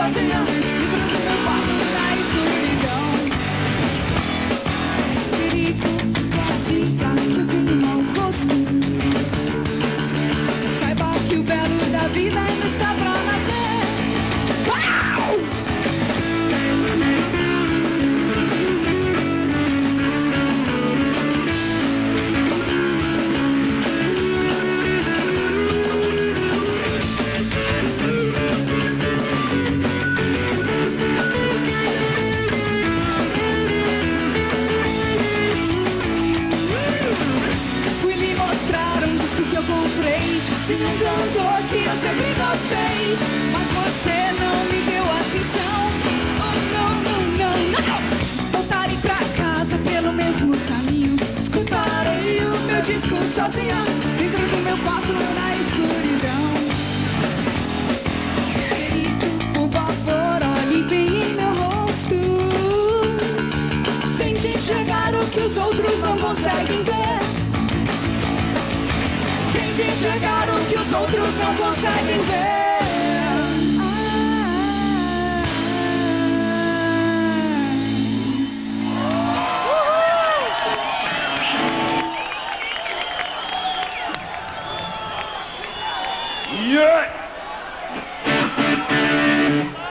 sozinha dentro do meu quarto na escuridão. Perito, pode dar que eu tenho mau gosto. Saiba que o belo da vida ainda está pra nascer. Uau! De um cantor que eu sempre gostei, mas você não me deu atenção. Oh, não, não, não, não. Voltarei pra casa pelo mesmo caminho. Escutarei o meu disco sozinha dentro do meu quarto na escuridão. Perito, por favor, olhe bem em meu rosto. Tente enxergar o que os outros não conseguem ver. Tente enxergar o que os outros não conseguem ver. Yeah!